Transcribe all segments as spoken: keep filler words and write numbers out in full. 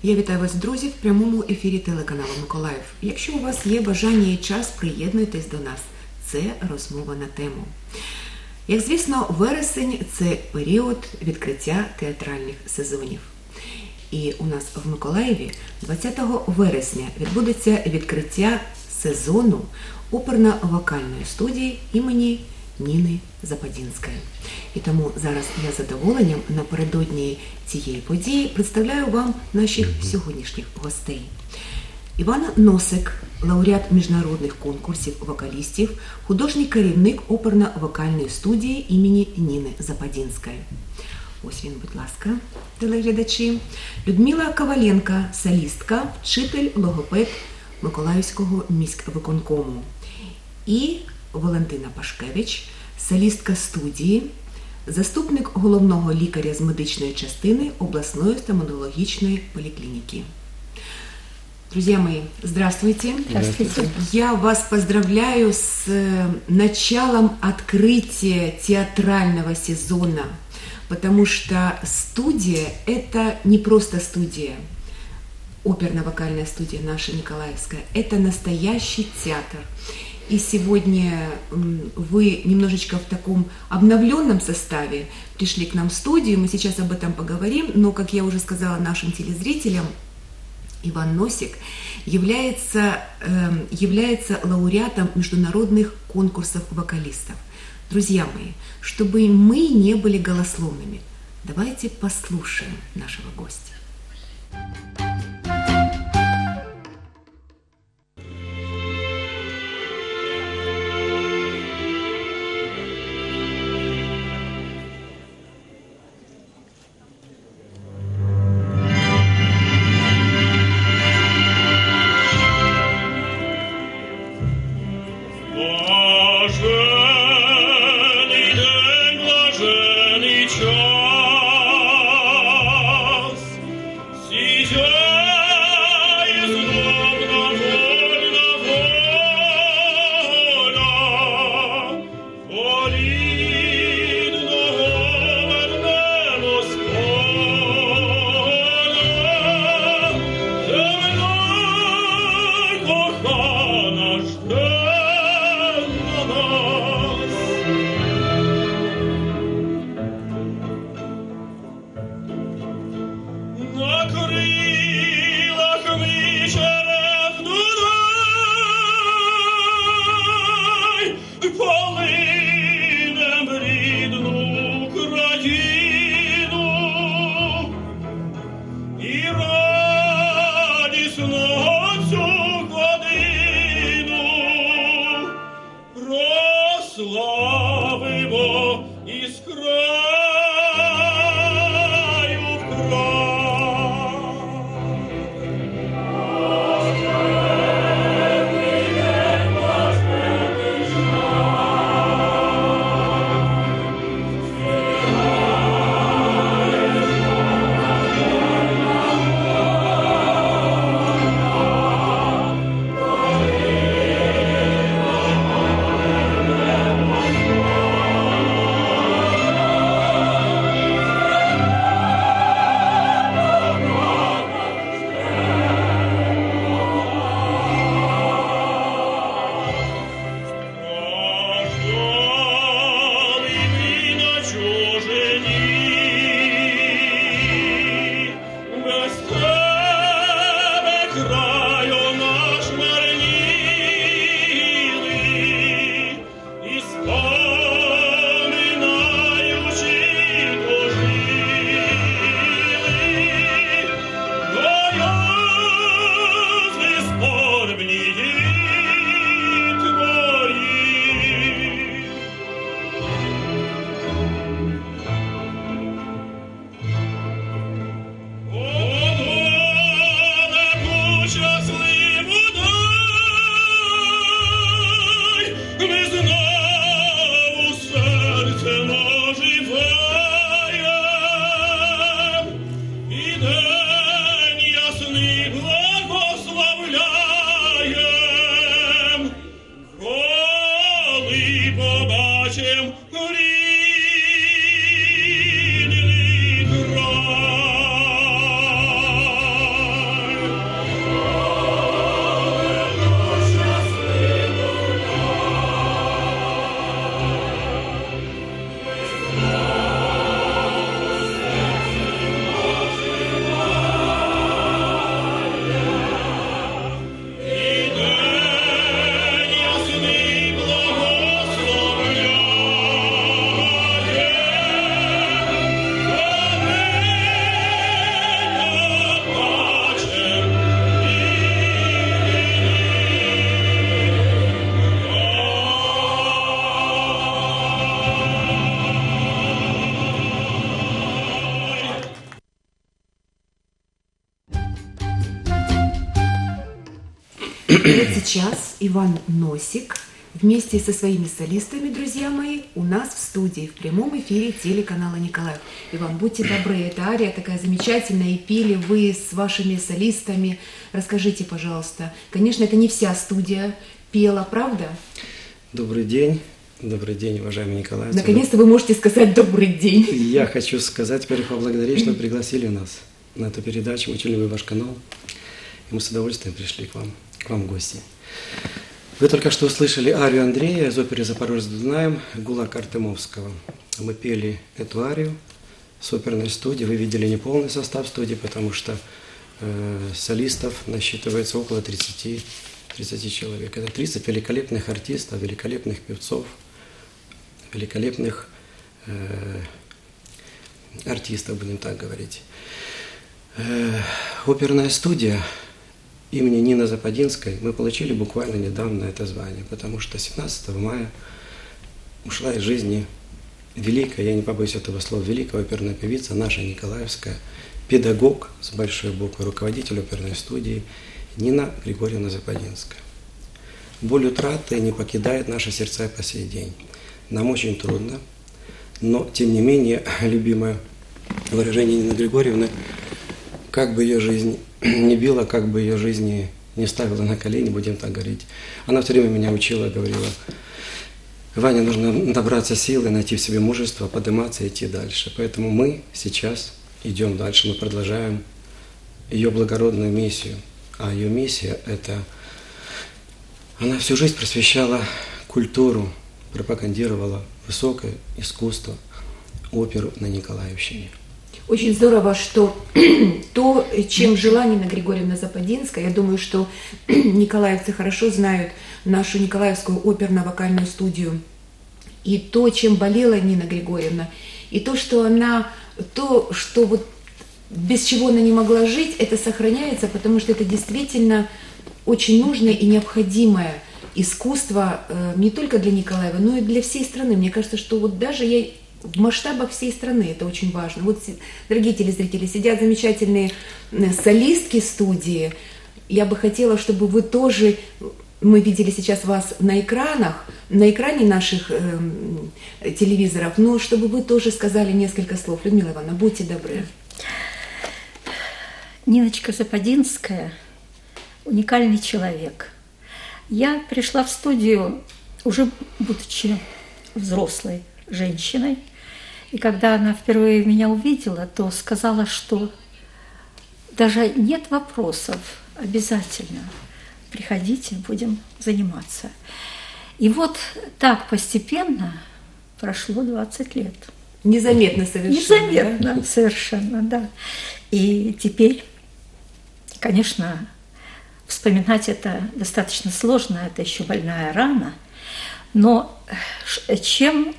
Я вітаю вас, друзі, в прямому ефірі телеканалу Миколаїв. Якщо у вас є бажання і час, приєднуйтесь до нас. Це розмова на тему. Як звісно, вересень – це період відкриття театральних сезонів. І у нас в Миколаєві двадцятого вересня відбудеться відкриття сезону оперно-вокальної студії імені Ніни Западінської. І тому зараз я з задоволенням напередодні цієї події представляю вам наших сьогоднішніх гостей. Іван Носик, лауреат міжнародних конкурсів вокалістів, художній керівник оперно-вокальної студії імені Ніни Западінської. Ось він, будь ласка, телеглядачі. Людмила Коваленко, солістка, вчитель, логопед Миколаївського міськвиконкому. І Валентина Пашкевич, солістка студии, заступник головного лікаря з медичної частини областной стоматологічної поликлиники. Друзья мои, здравствуйте. Здравствуйте. Я вас поздравляю с началом открытия театрального сезона, потому что студия – это не просто студия, оперно-вокальная студия наша Николаевская, это настоящий театр. И сегодня вы немножечко в таком обновленном составе пришли к нам в студию, мы сейчас об этом поговорим, но, как я уже сказала нашим телезрителям, Иван Носик является, э, является лауреатом международных конкурсов вокалистов. Друзья мои, чтобы мы не были голословными, давайте послушаем нашего гостя. И вот сейчас Иван Носик вместе со своими солистами, друзья мои, у нас в студии, в прямом эфире телеканала Николаев. Иван, будьте добры, эта ария такая замечательная, и пели вы с вашими солистами. Расскажите, пожалуйста. Конечно, это не вся студия пела, правда? Добрый день. Добрый день, уважаемый Николай. Наконец-то вы можете сказать добрый день. Я хочу сказать, во-первых, поблагодарить, что пригласили нас на эту передачу. Мы очень любим ваш канал. И мы с удовольствием пришли к вам, к вам в гости. Вы только что услышали арию Андрея из оперы «Запорожец Дунаем» ГУЛАГ Артемовского. Мы пели эту арию с оперной студии. Вы видели неполный состав студии, потому что э, солистов насчитывается около тридцати, тридцати человек. Это тридцать великолепных артистов, великолепных певцов, великолепных э, артистов, будем так говорить. Э, оперная студия имени Нины Западинской мы получили буквально недавно это звание, потому что семнадцатого мая ушла из жизни великая, я не побоюсь этого слова, великая оперная певица, наша николаевская, педагог с большой буквы, руководитель оперной студии Нина Григорьевна Западинская. Боль утраты не покидает наши сердца по сей день. Нам очень трудно, но тем не менее, любимое выражение Нины Григорьевны, как бы ее жизнь не била, как бы ее жизни не ставила на колени, будем так говорить. Она все время меня учила, говорила: Ваня, нужно набраться силы, найти в себе мужество, подниматься и идти дальше. Поэтому мы сейчас идем дальше, мы продолжаем ее благородную миссию. А ее миссия – это… Она всю жизнь просвещала культуру, пропагандировала высокое искусство, оперу на Николаевщине. Очень здорово, что то, чем жила Нина Григорьевна Западинская, я думаю, что николаевцы хорошо знают нашу Николаевскую оперно-вокальную студию, и то, чем болела Нина Григорьевна, и то, что она, то, что вот без чего она не могла жить, это сохраняется, потому что это действительно очень нужное и необходимое искусство не только для Николаева, но и для всей страны. Мне кажется, что вот даже я в масштабах всей страны это очень важно. Вот, дорогие телезрители, сидят замечательные солистки студии. Я бы хотела, чтобы вы тоже, мы видели сейчас вас на экранах, на экране наших э, телевизоров, но чтобы вы тоже сказали несколько слов. Людмила Ивановна, будьте добры. Ниночка Западинская – уникальный человек. Я пришла в студию, уже будучи взрослой женщиной, и когда она впервые меня увидела, то сказала, что даже нет вопросов, обязательно приходите, будем заниматься. И вот так постепенно прошло двадцать лет. Незаметно совершенно. Незаметно, да? совершенно, да. И теперь, конечно, вспоминать это достаточно сложно, это еще больная рана, но чем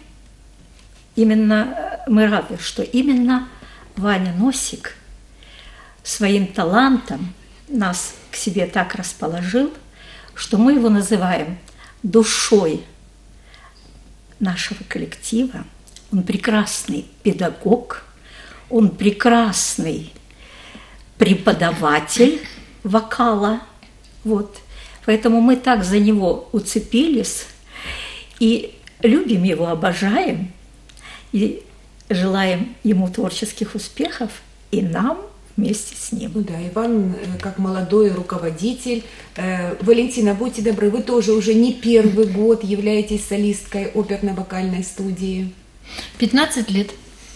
именно мы рады, что именно Ваня Носик своим талантом нас к себе так расположил, что мы его называем душой нашего коллектива. Он прекрасный педагог, он прекрасный преподаватель вокала. Вот. Поэтому мы так за него уцепились и любим его, обожаем, и желаем ему творческих успехов, и нам вместе с ним. Ну да, Иван, как молодой руководитель. Валентина, будьте добры, вы тоже уже не первый год являетесь солисткой оперно-вокальной студии. пятнадцать лет.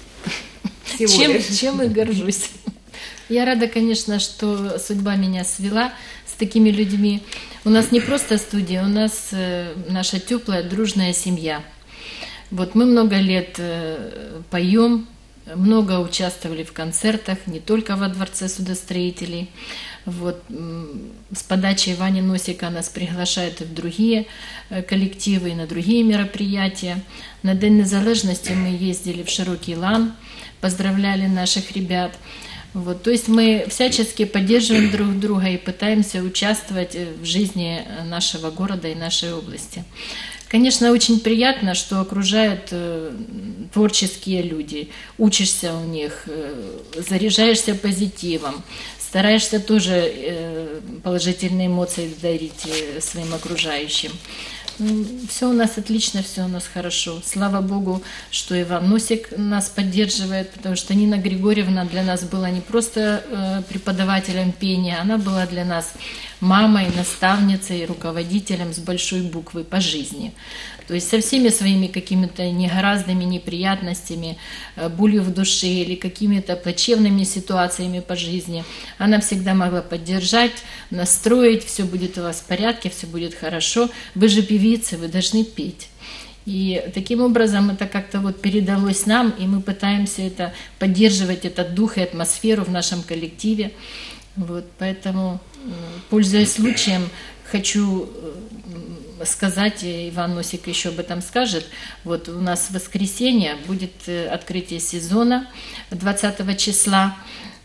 Всего чем, лишь. чем и горжусь. Я рада, конечно, что судьба меня свела с такими людьми. У нас не просто студия, у нас наша теплая, дружная семья. Вот мы много лет поем, много участвовали в концертах, не только во Дворце судостроителей. Вот. С подачей Вани Носика нас приглашают и в другие коллективы, и на другие мероприятия. На День незалежности мы ездили в Широкий Лан, поздравляли наших ребят. Вот. То есть мы всячески поддерживаем друг друга и пытаемся участвовать в жизни нашего города и нашей области. Конечно, очень приятно, что окружают э, творческие люди, учишься у них, э, заряжаешься позитивом, стараешься тоже э, положительные эмоции дарить э, своим окружающим. Все у нас отлично, все у нас хорошо. Слава Богу, что Иван Носик нас поддерживает, потому что Нина Григорьевна для нас была не просто э, преподавателем пения, она была для нас мамой, наставницей, руководителем с большой буквы по жизни. То есть со всеми своими какими-то негораздыми неприятностями, э, болью в душе или какими-то плачевными ситуациями по жизни, она всегда могла поддержать, настроить, все будет у вас в порядке, все будет хорошо, вы же певицы, вы должны петь. И таким образом это как-то вот передалось нам, и мы пытаемся это поддерживать, этот дух и атмосферу в нашем коллективе. Вот, поэтому, пользуясь случаем, хочу сказать, и Иван Носик еще об этом скажет, вот у нас в воскресенье будет открытие сезона двадцатого числа.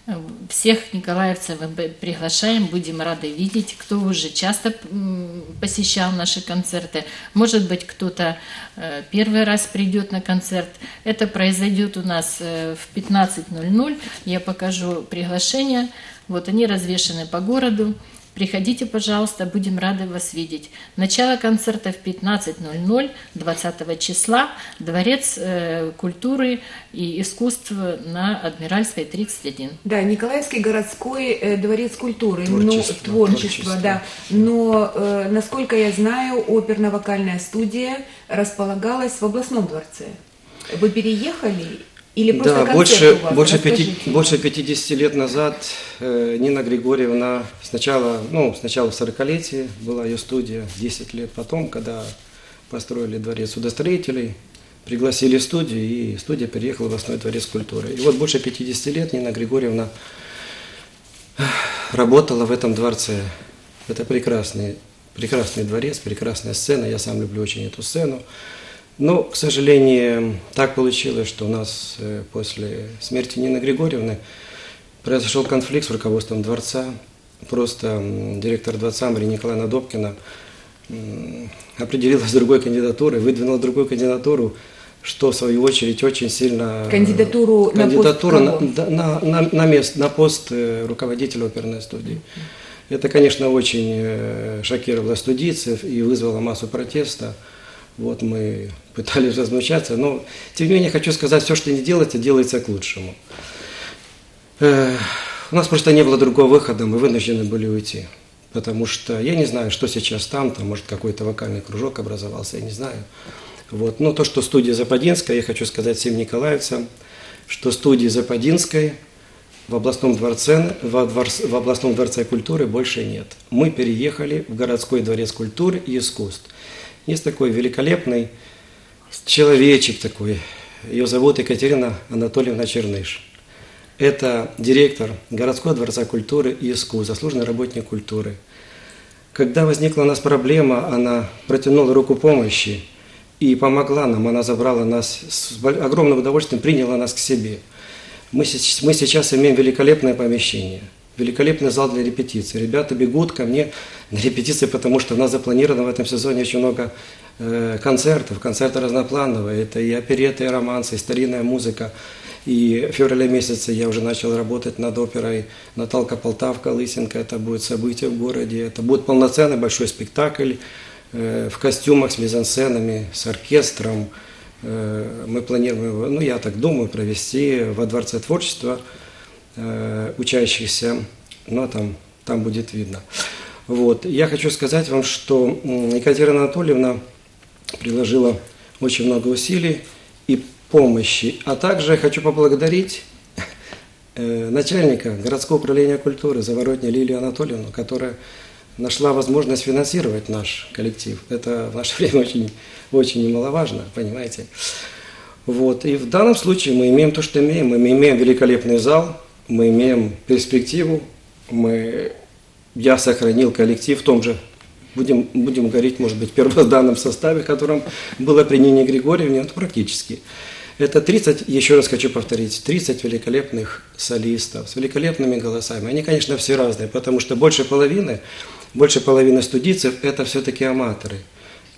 Всех николаевцев мы приглашаем, будем рады видеть, кто уже часто посещал наши концерты. Может быть, кто-то первый раз придет на концерт. Это произойдет у нас в пятнадцать ноль ноль. Я покажу приглашения. Вот они развешаны по городу. Приходите, пожалуйста, будем рады вас видеть. Начало концерта в пятнадцать ноль ноль двадцатого числа, Дворец э, культуры и искусств на Адмиральской тридцать один. Да, Николаевский городской э, дворец культуры, Творчество, но, творчество, творчество. да. Но, э, насколько я знаю, оперно-вокальная студия располагалась в областном дворце. Вы переехали? Или просто Да, концерт больше, у вас? больше, пяти, Расскажите. больше пятидесяти лет назад э, Нина Григорьевна сначала, ну, сначала в сорокалетии была ее студия, десять лет потом, когда построили дворец судостроителей, пригласили студию, и студия переехала в областной дворец культуры. И вот больше пятидесяти лет Нина Григорьевна работала в этом дворце. Это прекрасный, прекрасный дворец, прекрасная сцена, я сам люблю очень эту сцену. Но, к сожалению, так получилось, что у нас э, после смерти Нины Григорьевны произошел конфликт с руководством дворца. Просто м, директор дворца Мария Николаевна Добкина м, определилась с другой кандидатурой, выдвинула другую кандидатуру, что в свою очередь очень сильно... Кандидатуру, кандидатуру на пост на, на, на, на, мест, на пост э, руководителя оперной студии. Это, конечно, очень э, шокировало студийцев и вызвало массу протеста. Вот мы пытались возмущаться, но тем не менее хочу сказать, все, что не делается, делается к лучшему. Э, у нас просто не было другого выхода, мы вынуждены были уйти. Потому что я не знаю, что сейчас там, там может какой-то вокальный кружок образовался, я не знаю. Вот. Но то, что студия Западинская, я хочу сказать всем николаевцам, что студии Западинской в областном дворце, в, дворц, в областном дворце культуры больше нет. Мы переехали в городской дворец культуры и искусств. Есть такой великолепный человечек такой, ее зовут Екатерина Анатольевна Черныш. Это директор городского дворца культуры и искусств, заслуженный работник культуры. Когда возникла у нас проблема, она протянула руку помощи и помогла нам, она забрала нас с огромным удовольствием, приняла нас к себе. Мы, мы сейчас имеем великолепное помещение. Великолепный зал для репетиций. Ребята бегут ко мне на репетиции, потому что у нас запланировано в этом сезоне очень много э, концертов, концерты разноплановые. Это и опереты, и романсы, и старинная музыка. И в феврале месяце я уже начал работать над оперой «Наталка, Полтавка, Лысенко». Это будет событие в городе. Это будет полноценный большой спектакль э, в костюмах с мизансценами, с оркестром. Э, мы планируем его, ну я так думаю, провести во Дворце творчества учащихся, но там, там будет видно. Вот. Я хочу сказать вам, что Екатерина Анатольевна приложила очень много усилий и помощи, а также хочу поблагодарить начальника городского управления культуры Заворотня Лилию Анатольевну, которая нашла возможность финансировать наш коллектив. Это в наше время очень, очень немаловажно, понимаете. Вот. И в данном случае мы имеем то, что имеем. Мы имеем великолепный зал, мы имеем перспективу, мы, я сохранил коллектив в том же, будем, будем говорить, может быть, в первозданном составе, в котором было при Нине Григорьевне, это практически. Это тридцать, еще раз хочу повторить, тридцать великолепных солистов с великолепными голосами. Они, конечно, все разные, потому что больше половины, больше половины студийцев – это все-таки аматоры.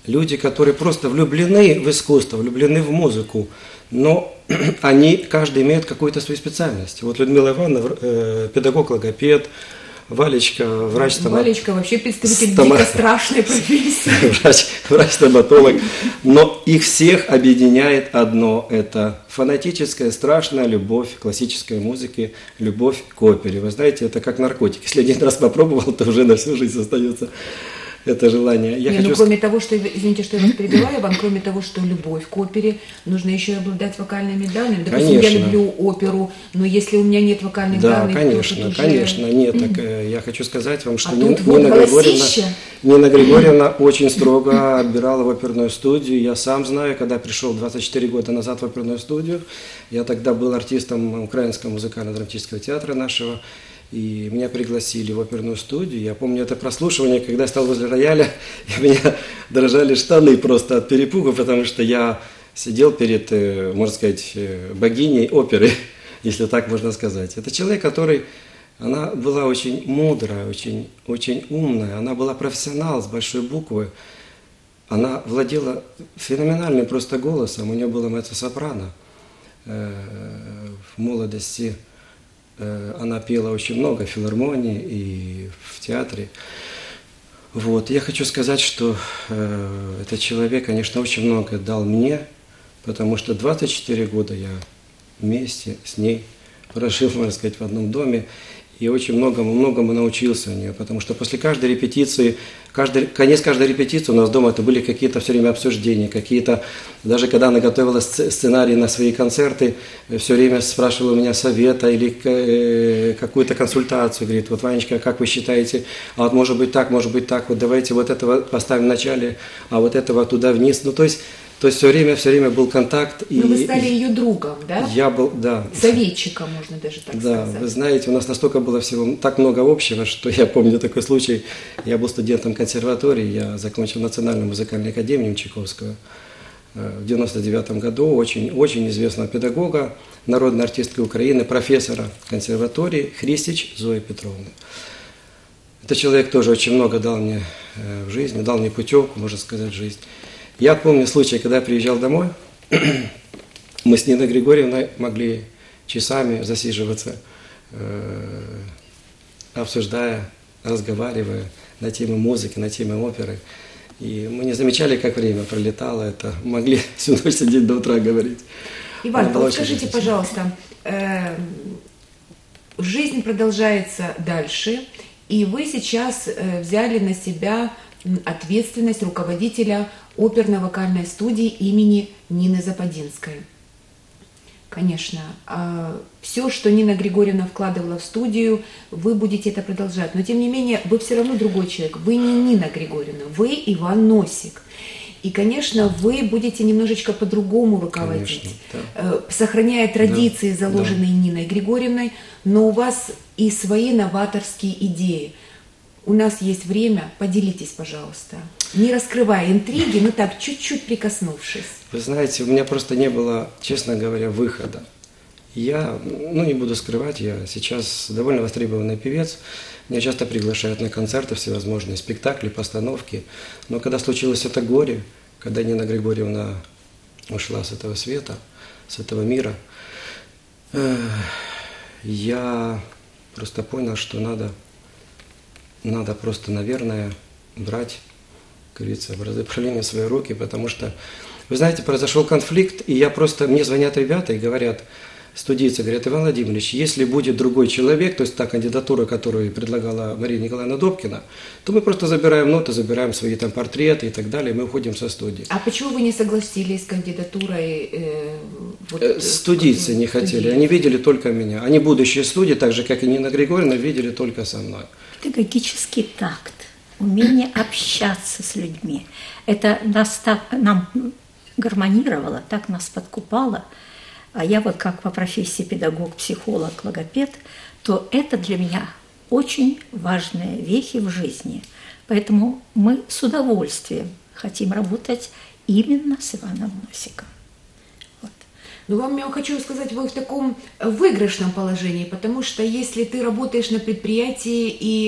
люди, которые просто влюблены в искусство, влюблены в музыку, но они, каждый имеет какую-то свою специальность. Вот Людмила Ивановна, э, педагог-логопед, Валечка, врач-стоматолог. Валечка вообще представитель Стома... дико страшной профессии. Врач, врач-стоматолог. Но их всех объединяет одно – это фанатическая, страшная любовь к классической музыке, любовь к опере. Вы знаете, это как наркотик. Если один раз попробовал, то уже на всю жизнь остается это желание. Я Не, хочу... ну, кроме того, что, извините, что я вас перебиваю, вам, кроме того, что любовь к опере, нужно еще и обладать вокальными данными. Допустим, Конечно. я люблю оперу, но если у меня нет вокальных Да, данных, конечно, то тут уже... конечно. Нет, так э, я хочу сказать вам, что А Нина, тут вот Нина Григорьевна, голосище. Нина Григорьевна очень строго отбирала в оперную студию. Я сам знаю, когда пришел двадцать четыре года назад в оперную студию, я тогда был артистом Украинского музыкально-драматического театра нашего, и меня пригласили в оперную студию. Я помню это прослушивание, когда я стал возле рояля, и у меня дрожали штаны просто от перепугу, потому что я сидел перед, можно сказать, богиней оперы, если так можно сказать. Это человек, который, она была очень мудрая, очень, очень умная, она была профессионал с большой буквы, она владела феноменальным просто голосом, у нее было меццо-сопрано в молодости. Она пела очень много в филармонии и в театре. Вот. Я хочу сказать, что э, этот человек, конечно, очень много дал мне, потому что двадцать четыре года я вместе с ней прожил, можно сказать, в одном доме. И очень многому, многому научился у нее, потому что после каждой репетиции, каждый, конец каждой репетиции у нас дома это были какие-то все время обсуждения, какие-то, даже когда она готовила сценарий на свои концерты, все время спрашивала у меня совета или какую-то консультацию, говорит, вот, Ванечка, как вы считаете, а вот может быть так, может быть так, вот давайте вот этого поставим в начале, а вот этого туда вниз, ну то есть, То есть все время, все время был контакт. И вы стали ее другом, да? Я был, да. Советчиком, можно даже так да, сказать. Да, вы знаете, у нас настолько было всего, так много общего, что я помню такой случай. Я был студентом консерватории, я закончил Национальную музыкальную академию Чайковского в девяносто девятом году, очень, очень известного педагога, народной артистки Украины, профессора консерватории Христич Зои Петровны. Этот человек тоже очень много дал мне в жизни, дал мне путевку, можно сказать, в жизнь. Я помню случай, когда я приезжал домой, мы с Ниной Григорьевной могли часами засиживаться, э, обсуждая, разговаривая на темы музыки, на темы оперы. И мы не замечали, как время пролетало, это могли всю ночь сидеть до утра говорить. Иван, вот скажите, пожалуйста, э, жизнь продолжается дальше, и вы сейчас э, взяли на себя ответственность руководителя оперно-вокальной студии имени Нины Западинской. Конечно, все, что Нина Григорьевна вкладывала в студию, вы будете это продолжать. Но тем не менее, вы все равно другой человек. Вы не Нина Григорьевна, вы Иван Носик. И, конечно, вы будете немножечко по-другому руководить, конечно, да. Сохраняя традиции, да, заложенные да. Ниной Григорьевной, но у вас и свои новаторские идеи. У нас есть время, поделитесь, пожалуйста. Не раскрывая интриги, но так, чуть-чуть прикоснувшись. Вы знаете, у меня просто не было, честно говоря, выхода. Я, ну не буду скрывать, я сейчас довольно востребованный певец. Меня часто приглашают на концерты, всевозможные спектакли, постановки. Но когда случилось это горе, когда Нина Григорьевна ушла с этого света, с этого мира, я просто понял, что надо... Надо просто, наверное, брать, как говорится, в правление в свои руки, потому что, вы знаете, произошел конфликт, и я просто, мне звонят ребята и говорят, студийцы, говорят, Иван Владимирович, если будет другой человек, то есть та кандидатура, которую предлагала Мария Николаевна Добкина, то мы просто забираем ноты, забираем свои там портреты и так далее, и мы уходим со студии. А почему вы не согласились с кандидатурой? Э, вот, э, студийцы э, не хотели, студийцы. Они видели только меня. Они будущие студии, так же, как и Нина Григорьевна, видели только со мной. Педагогический такт, умение общаться с людьми. Это нас так, нам гармонировало, так нас подкупало. А я вот как по профессии педагог, психолог, логопед, то это для меня очень важные вехи в жизни. Поэтому мы с удовольствием хотим работать именно с Иваном Носиком. Вот. Ну, вам я хочу сказать, вы в таком выигрышном положении, потому что если ты работаешь на предприятии и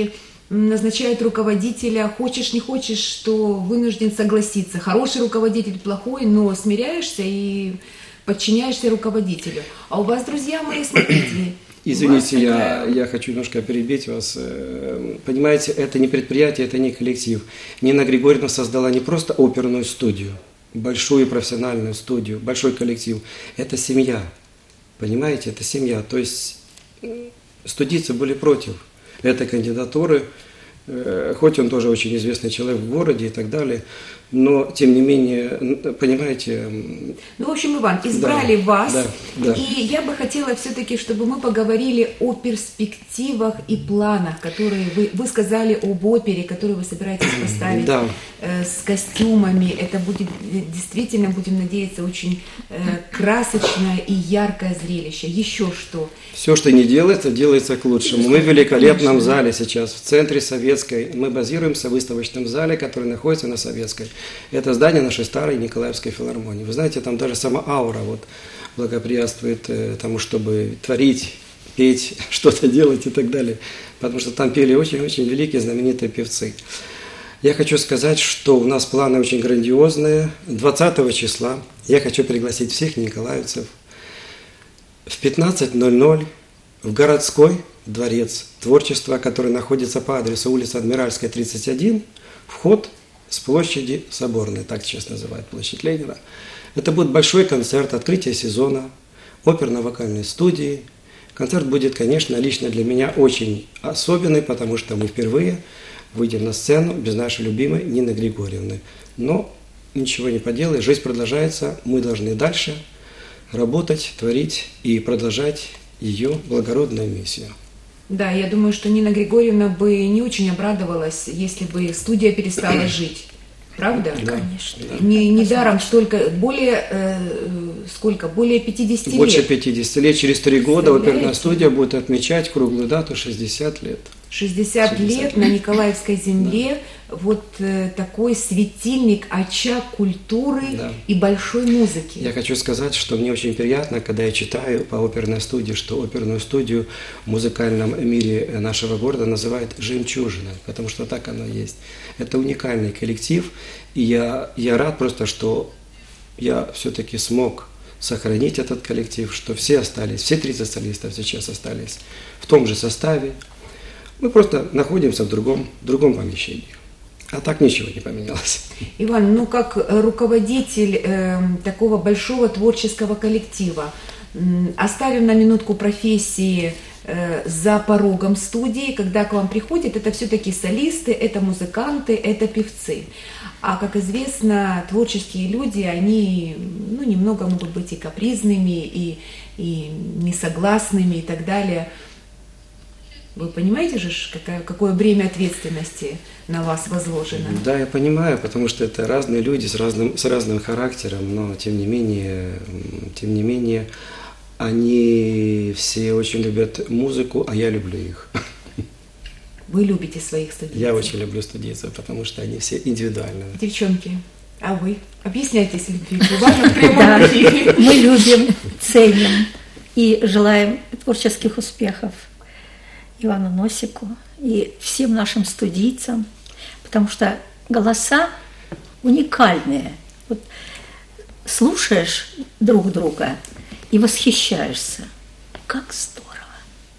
назначают руководителя, хочешь не хочешь, что вынужден согласиться. Хороший руководитель, плохой, но смиряешься и подчиняешься руководителю. А у вас, друзья мои, смотрите... Извините, я, я хочу немножко перебить вас. Понимаете, это не предприятие, это не коллектив. Нина Григорьевна создала не просто оперную студию, большую профессиональную студию, большой коллектив. Это семья. Понимаете, это семья. То есть студийцы были против этой кандидатуры, хоть он тоже очень известный человек в городе и так далее, но тем не менее, понимаете... Ну, в общем, Иван, избрали да, вас, да, да. И я бы хотела все-таки, чтобы мы поговорили о перспективах и планах, которые вы, вы сказали об опере, которую вы собираетесь поставить, да. э, с костюмами. Это будет действительно, будем надеяться, очень э, красочное и яркое зрелище. Еще что? Все, что не делается, делается к лучшему. Мы в великолепном зале сейчас, в центре Советской. Мы базируемся в выставочном зале, который находится на Советской. Это здание нашей старой Николаевской филармонии. Вы знаете, там даже сама аура вот благоприятствует э, тому, чтобы творить, петь, что-то делать и так далее. Потому что там пели очень-очень великие, знаменитые певцы. Я хочу сказать, что у нас планы очень грандиозные. двадцатого числа я хочу пригласить всех николаевцев в пятнадцать ноль ноль в городской дворец творчества, который находится по адресу улица Адмиральская, тридцать один, вход с площади Соборной, так сейчас называют площадь Ленина. Это будет большой концерт, открытие сезона, оперно-вокальной студии. Концерт будет, конечно, лично для меня очень особенный, потому что мы впервые выйдем на сцену без нашей любимой Нины Григорьевны. Но ничего не поделаешь, жизнь продолжается, мы должны дальше работать, творить и продолжать ее благородную миссию. Да, я думаю, что Нина Григорьевна бы не очень обрадовалась, если бы студия перестала жить. Правда? Да, конечно. Не, недаром столько, более, э, сколько, более пятидесяти лет. Больше пятидесяти лет, через три года оперная Представляете? студия будет отмечать круглую дату шестьдесят лет. шестьдесят лет на Николаевской земле, вот э, такой светильник, очаг культуры Да. и большой музыки. Я хочу сказать, что мне очень приятно, когда я читаю по оперной студии, что оперную студию в музыкальном мире нашего города называют «жемчужиной», потому что так оно есть. Это уникальный коллектив, и я, я рад просто, что я все-таки смог сохранить этот коллектив, что все остались, все тридцать солистов сейчас остались в том же составе. Мы просто находимся в другом, в другом помещении. А так ничего не поменялось. Иван, ну как руководитель э, такого большого творческого коллектива, м, оставим на минутку профессии э, за порогом студии, когда к вам приходят, это все-таки солисты, это музыканты, это певцы. А как известно, творческие люди, они ну, немного могут быть и капризными, и, и несогласными и так далее. Вы понимаете же, какое, какое бремя ответственности на вас возложено? Да, я понимаю, потому что это разные люди с разным, с разным характером, но тем не менее, тем не менее, они все очень любят музыку, а я люблю их. Вы любите своих студийцев? Я очень люблю студийцев, потому что они все индивидуальные. Девчонки, а вы? Объясняйтесь любви Ивана в прямом Да, эфире. мы любим, ценим и желаем творческих успехов Ивану Носику и всем нашим студийцам, потому что голоса уникальные. Вот слушаешь друг друга и восхищаешься. Как здорово!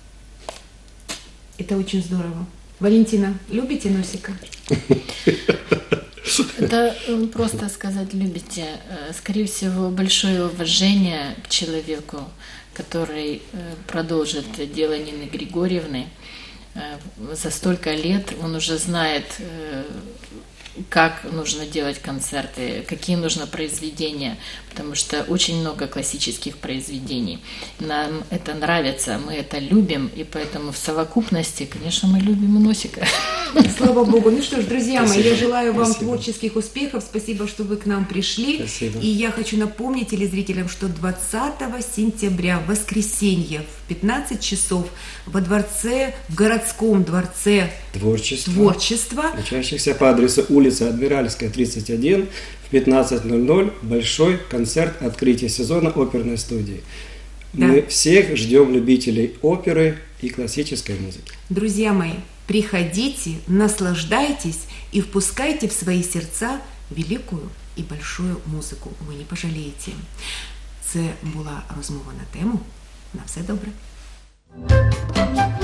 Это очень здорово. Валентина, любите Носика? Это э, просто сказать любите. Э, Скорее всего, большое уважение к человеку, который э, продолжит дело Нины Григорьевны. Э, За столько лет он уже знает, э, как нужно делать концерты, какие нужно произведения, потому что очень много классических произведений. Нам это нравится, мы это любим, и поэтому в совокупности, конечно, мы любим и Носика. Слава Богу. Ну что ж, друзья мои, Спасибо. я желаю вам Спасибо. творческих успехов. Спасибо, что вы к нам пришли. Спасибо. И я хочу напомнить телезрителям, что двадцатого сентября, в воскресенье, в пятнадцать часов во дворце, в городском дворце Творчество. творчества Учащихся по адресу улица Адмиральская, тридцать один, в пятнадцать ноль ноль большой концерт открытия сезона оперной студии. Да. Мы всех ждем любителей оперы и классической музыки. Друзья мои, приходите, наслаждайтесь и впускайте в свои сердца великую і большую музику. Ви не пожалієте. Це була розмова на тему. На все добре.